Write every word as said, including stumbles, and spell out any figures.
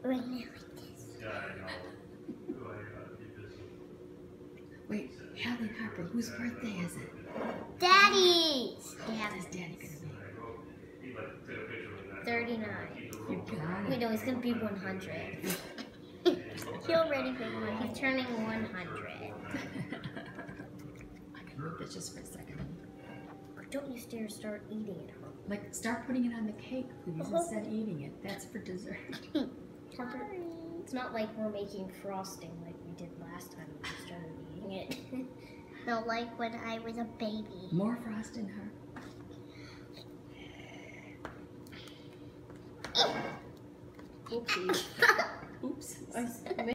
right now like this. Yeah, I know. Wait, Hadley and Harper, whose birthday is it? Daddy's! What is Daddy gonna be? thirty-nine. You got Wait, it. no, he's gonna be one hundred. He already been one. He's turning one hundred. I can move this just for a second. Don't you dare start eating it, Harper. Like, start putting it on the cake, please, instead of eating it. That's for dessert. Harper, it's not like we're making frosting like we did last time we started eating it. No, like when I was a baby. More frosting, her. Oopsie. Oops. I